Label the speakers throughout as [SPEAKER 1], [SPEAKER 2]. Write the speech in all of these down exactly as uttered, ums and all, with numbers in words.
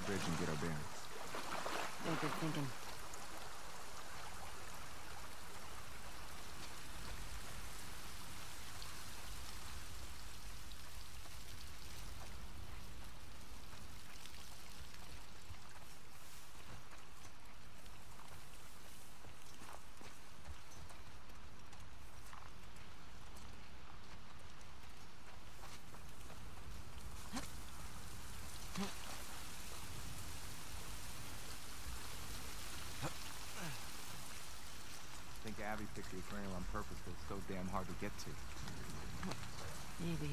[SPEAKER 1] bridge and get our bearings.
[SPEAKER 2] Yeah, good thinking.
[SPEAKER 1] I think Abby picked your trail on purpose, but it's so damn hard to get to.
[SPEAKER 2] Maybe.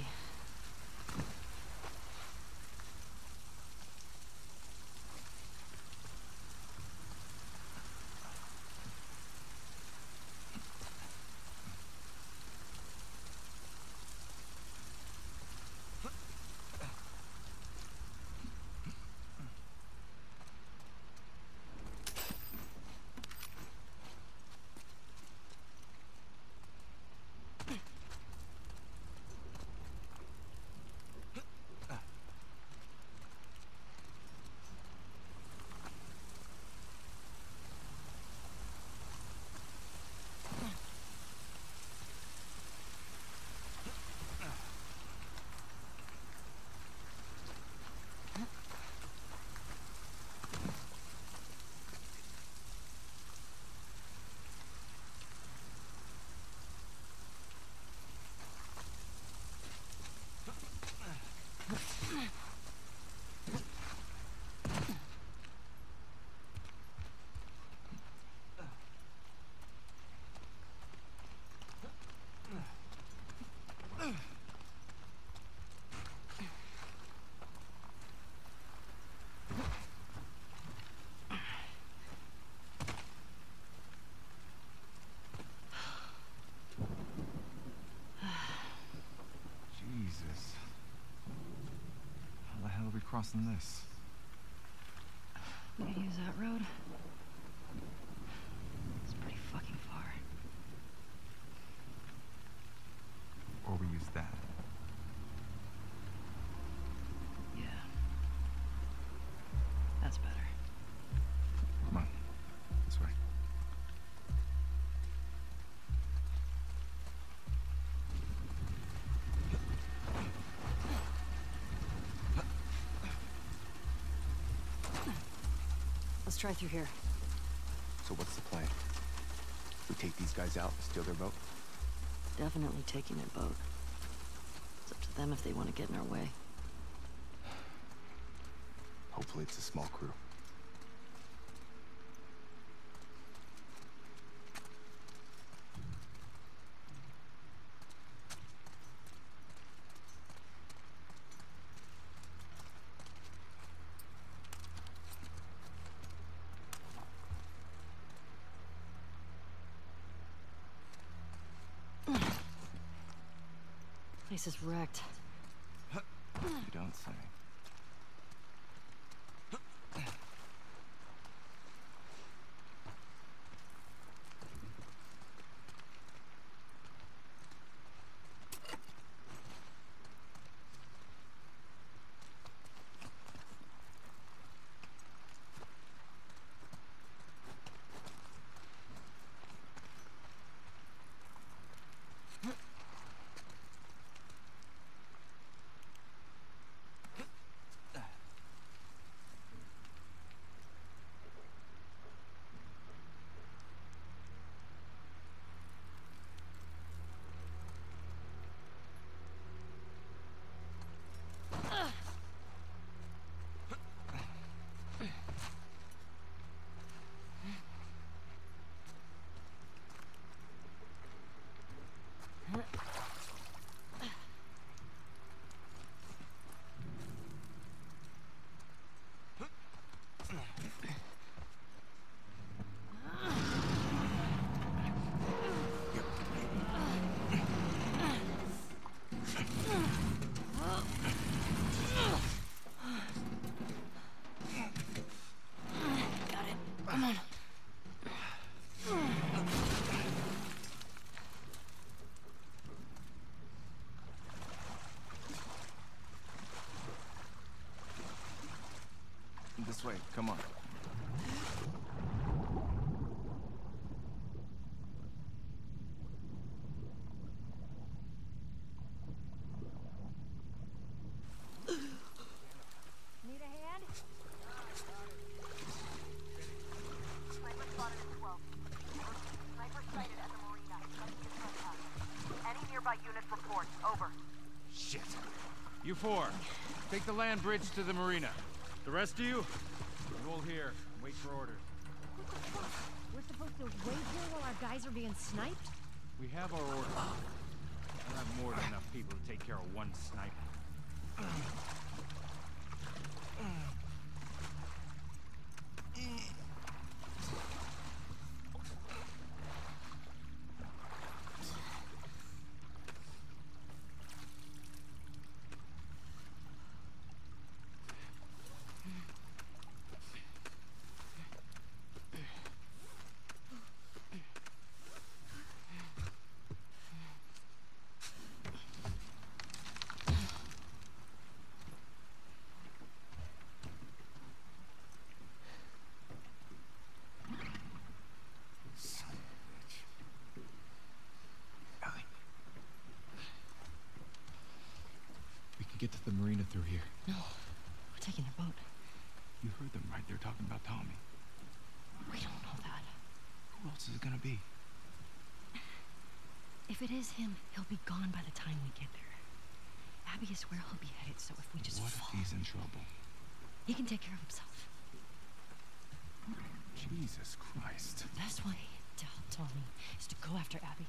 [SPEAKER 1] Jesus. How the hell are we crossing this?
[SPEAKER 2] We could use that road. It's pretty fucking far.
[SPEAKER 1] Or we use that.
[SPEAKER 2] Yeah. That's better.
[SPEAKER 1] Come on. This way.
[SPEAKER 2] Let's try through here.
[SPEAKER 1] So what's the plan? We take these guys out, steal their boat?
[SPEAKER 2] Definitely taking their boat. It's up to them if they want to get in our way.
[SPEAKER 1] Hopefully it's a small crew.
[SPEAKER 2] Place is wrecked.
[SPEAKER 1] You don't say.
[SPEAKER 3] Come on.
[SPEAKER 4] Need a hand? Sniper spotted at twelve. Sniper sighted at the marina. Any nearby units report. Over.
[SPEAKER 3] Shit. You four, take the land bridge to the marina. The rest of you, you hold here and wait for orders.
[SPEAKER 4] What the fuck? We're supposed to wait here while our guys are being sniped?
[SPEAKER 3] We have our orders. We'll have more than enough people to take care of one sniper.
[SPEAKER 1] Get to the marina through here.
[SPEAKER 2] No, we're taking a boat.
[SPEAKER 1] You heard them, right? They're talking about Tommy.
[SPEAKER 2] We don't know that.
[SPEAKER 1] Who else is it gonna be?
[SPEAKER 2] If it is him, he'll be gone by the time we get there. Abby is where he'll be headed, so if we just
[SPEAKER 1] What
[SPEAKER 2] fall...
[SPEAKER 1] if he's in trouble?
[SPEAKER 2] He can take care of himself.
[SPEAKER 1] Jesus Christ.
[SPEAKER 2] The best way to help Tommy is to go after Abby.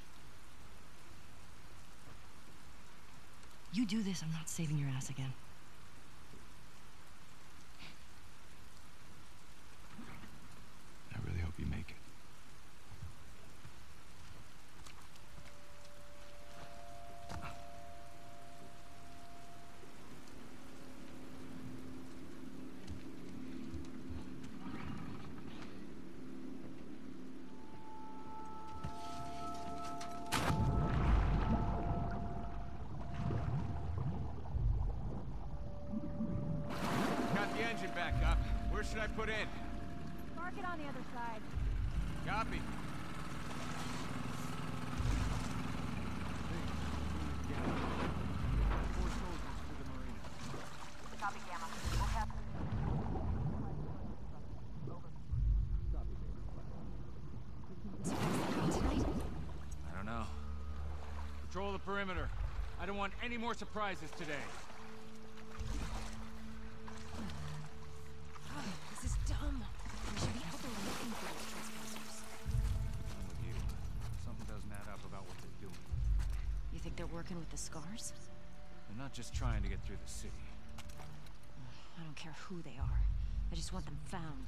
[SPEAKER 2] You do this, I'm not saving your ass again.
[SPEAKER 1] I really hope you make it.
[SPEAKER 3] Back up. Where should I put in?
[SPEAKER 4] Mark it on the other side.
[SPEAKER 3] Copy. Four soldiers to the marina.
[SPEAKER 4] Copy, Gamma. We'll have...
[SPEAKER 3] I don't know. Patrol the perimeter. I don't want any more surprises today.
[SPEAKER 2] This is dumb. We should be out there looking for those trespassers.
[SPEAKER 3] I'm with you. Something doesn't add up about what they're doing.
[SPEAKER 2] You think they're working with the scars?
[SPEAKER 3] They're not just trying to get through the city.
[SPEAKER 2] I don't care who they are. I just want them found.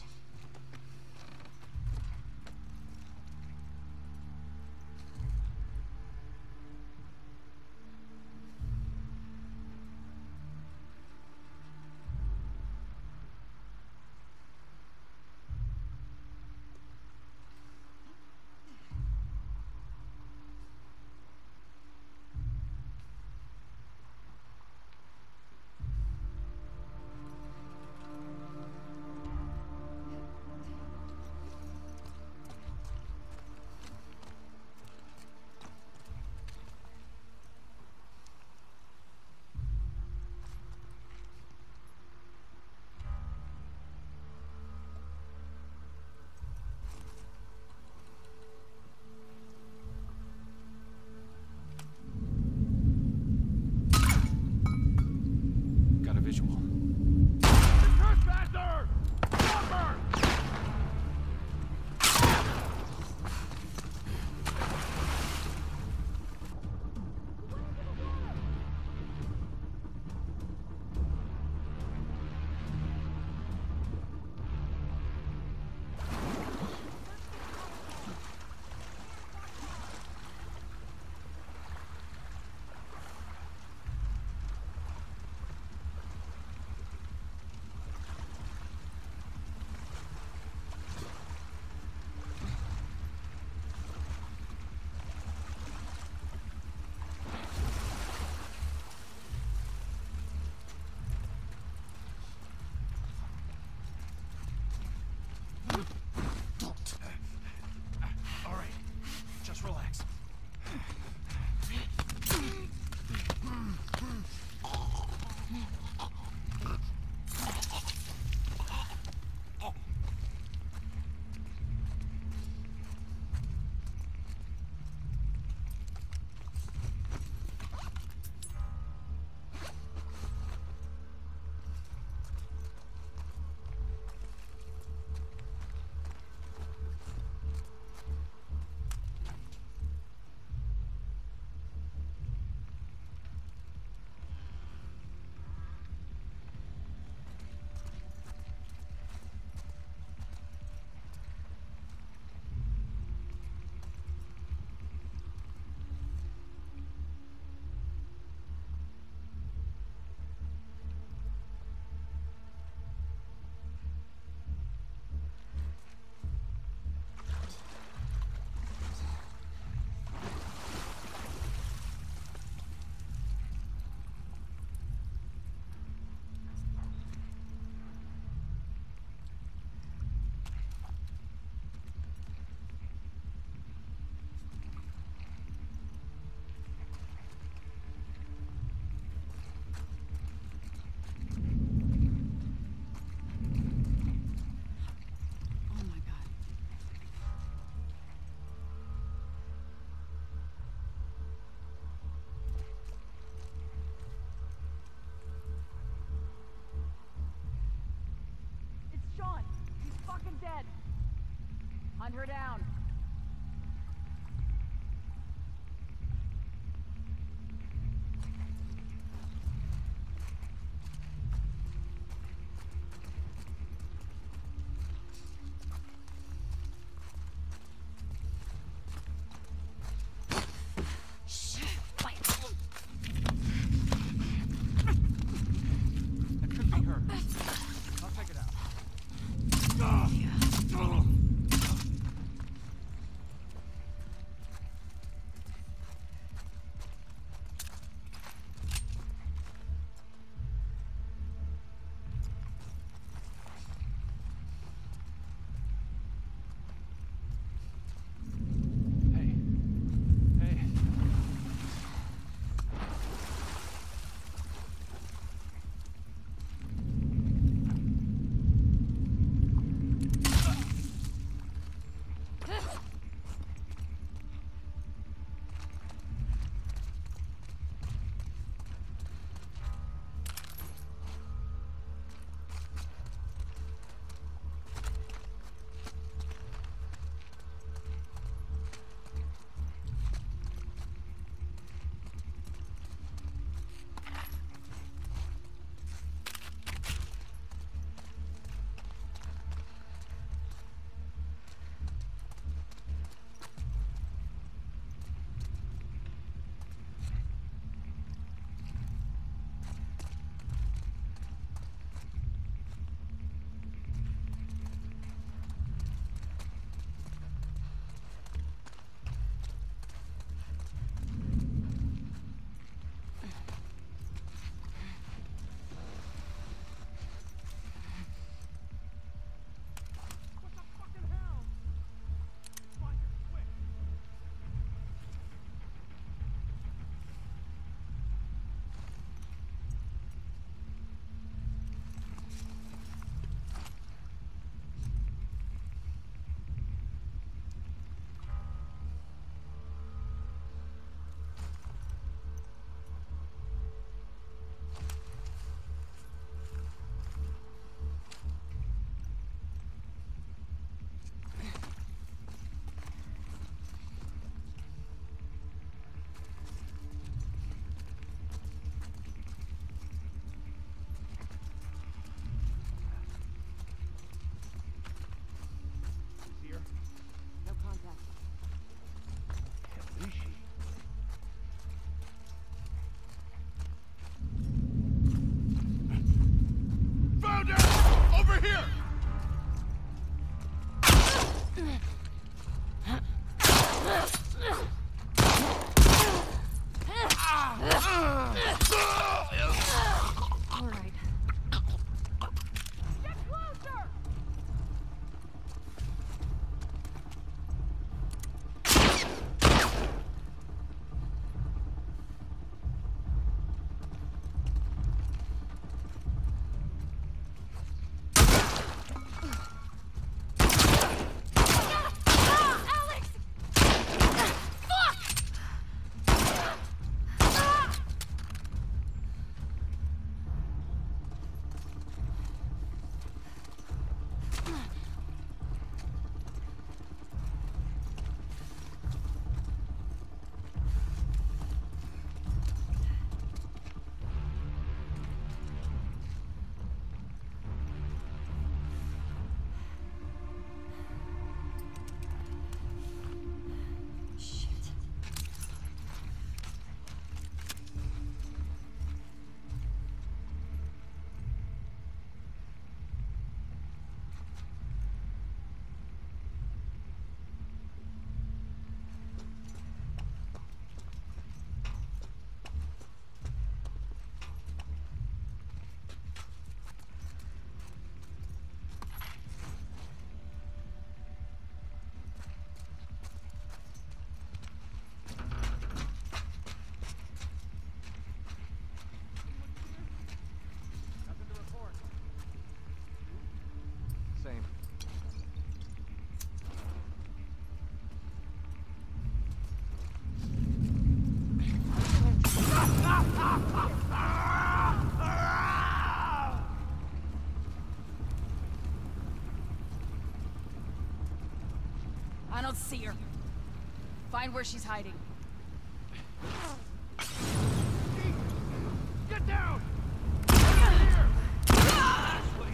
[SPEAKER 4] Hunt her down.
[SPEAKER 3] That could be her. I'll check it out. Hey. Hey. See her?
[SPEAKER 4] No contact.
[SPEAKER 3] Where is she? Found her! Over here!
[SPEAKER 2] All right.
[SPEAKER 4] Get closer!
[SPEAKER 5] I don't see her. Find where she's hiding.
[SPEAKER 3] Get down! Here! Ashley!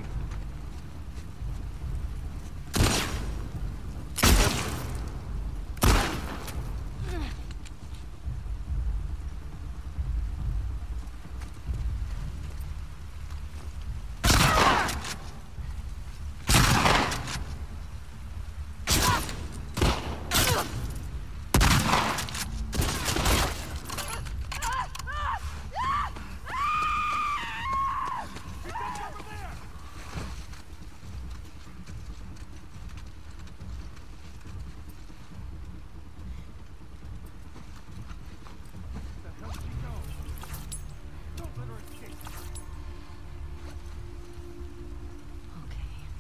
[SPEAKER 2] Okay.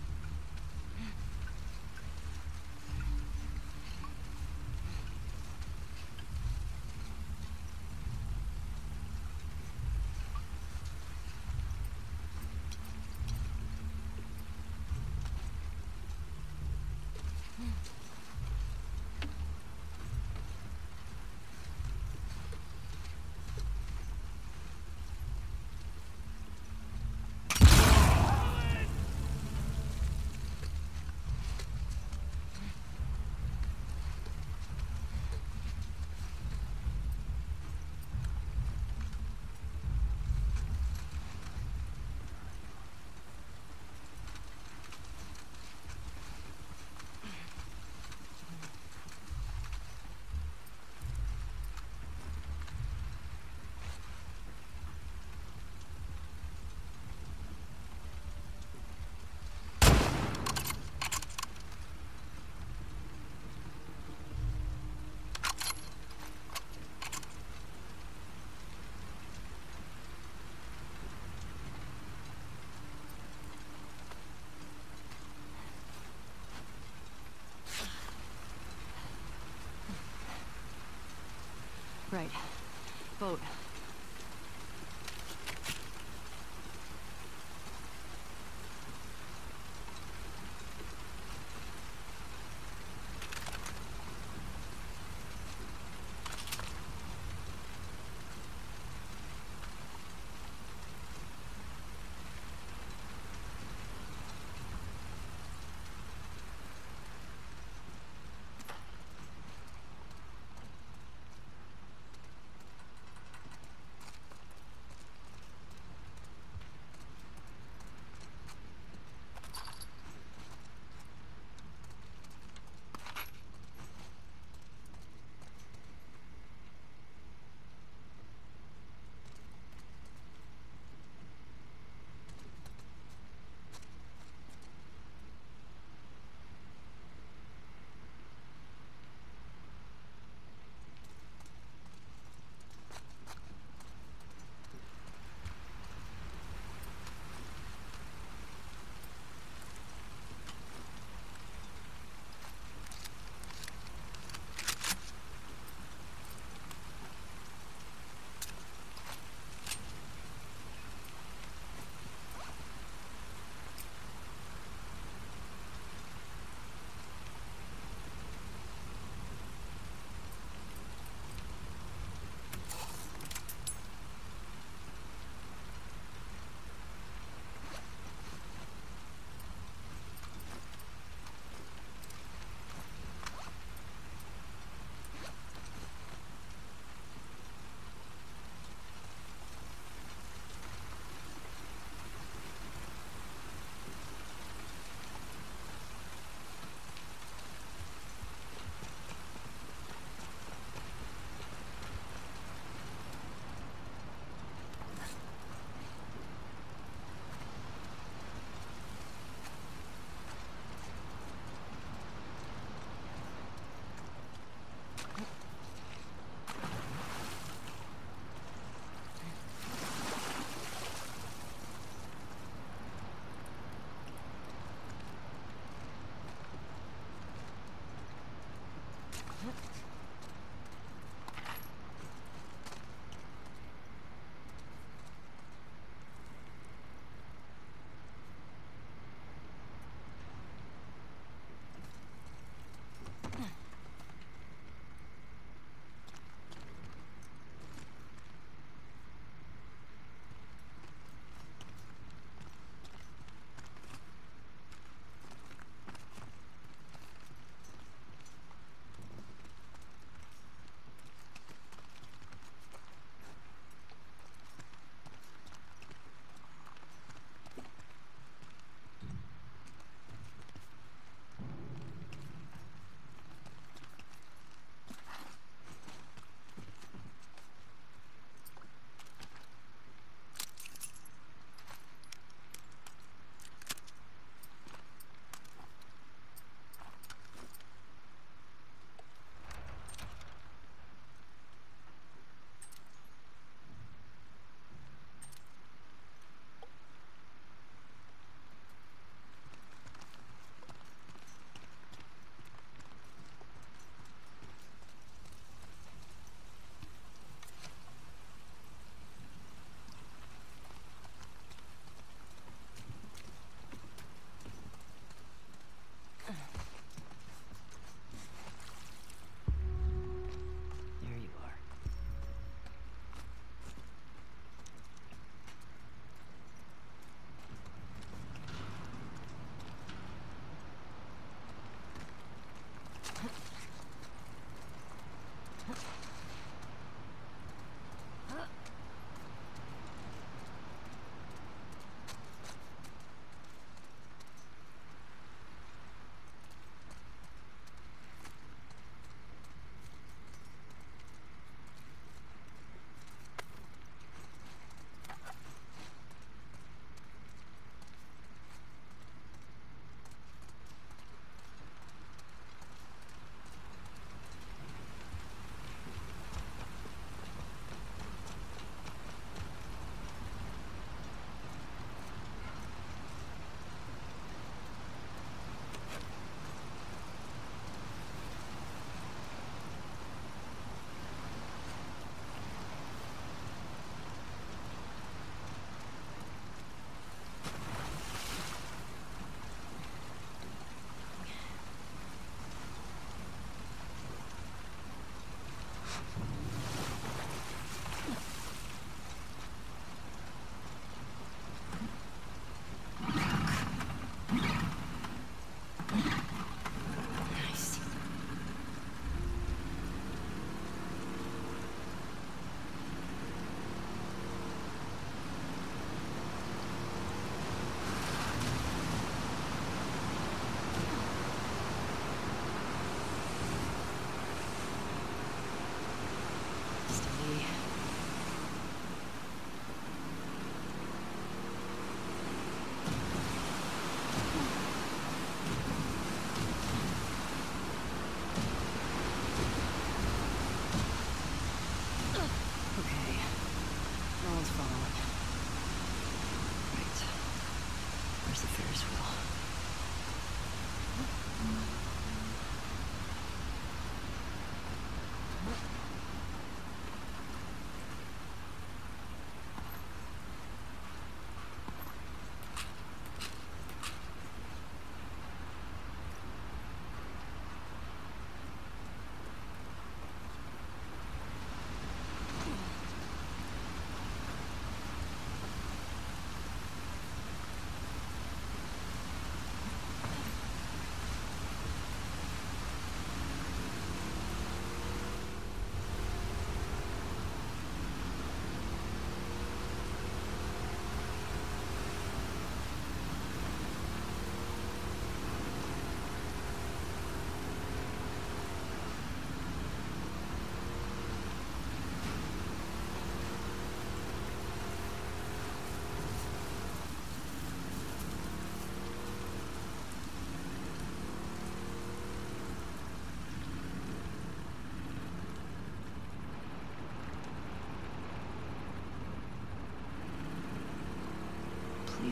[SPEAKER 2] Right. Boat.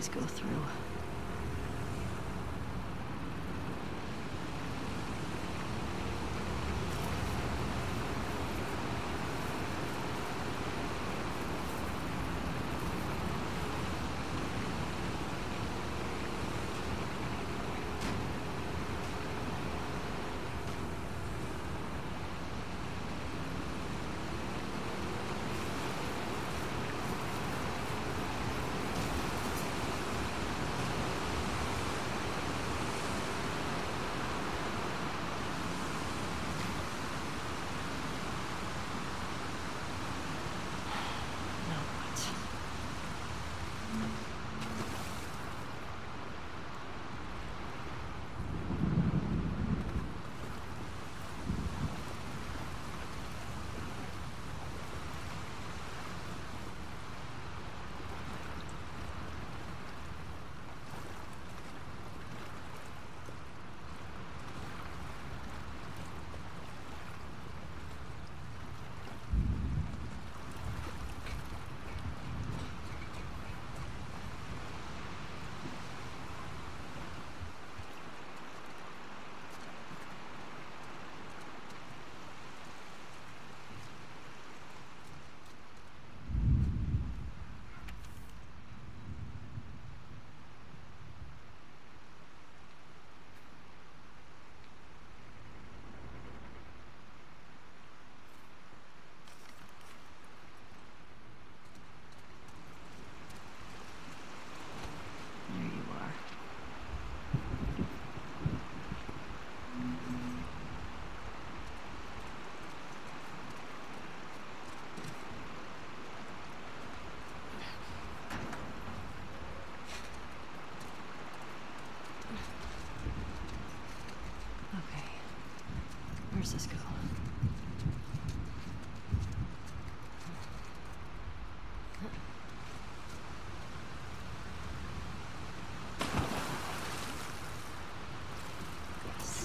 [SPEAKER 2] Please go through. Where's this go? Yes.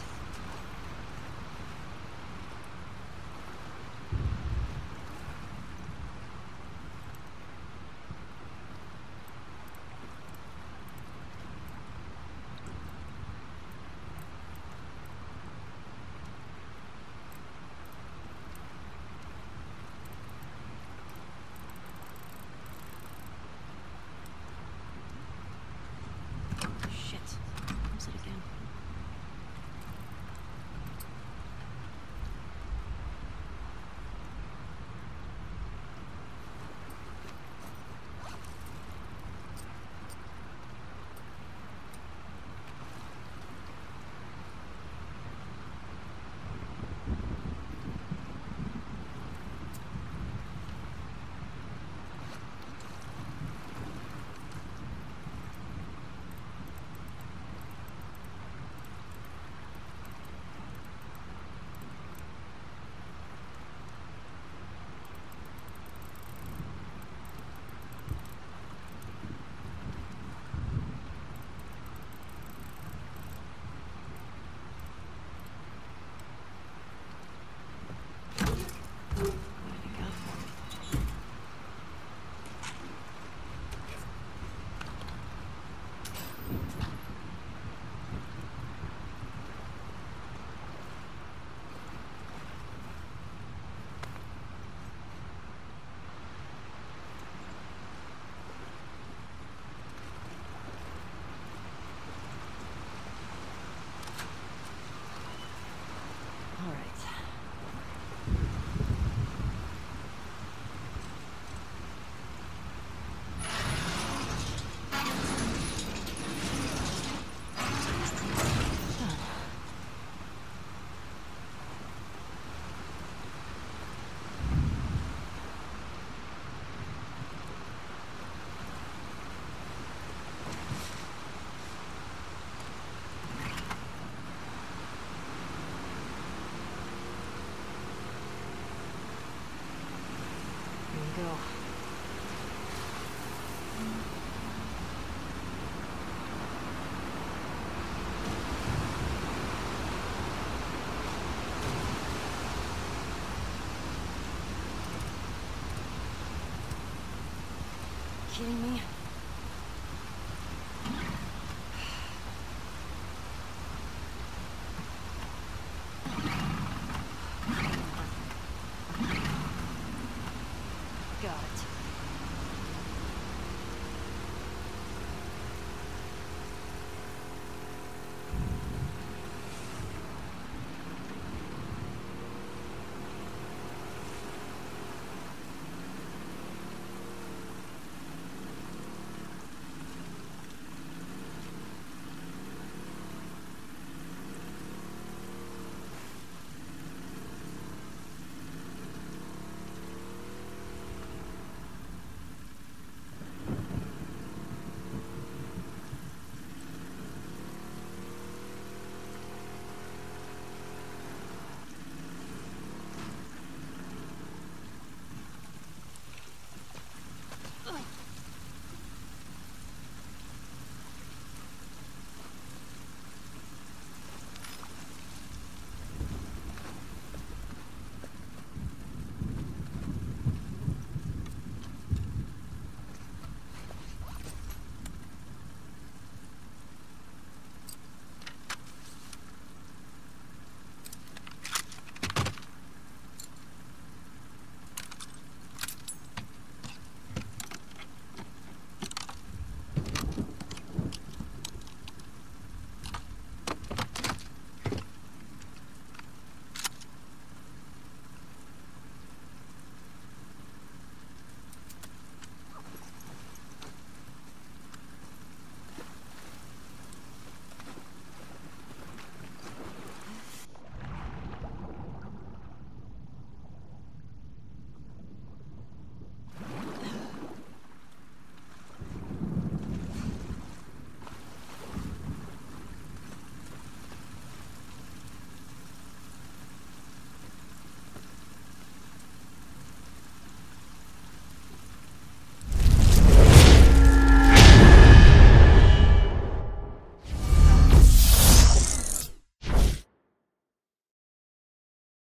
[SPEAKER 2] Go. Kidding me?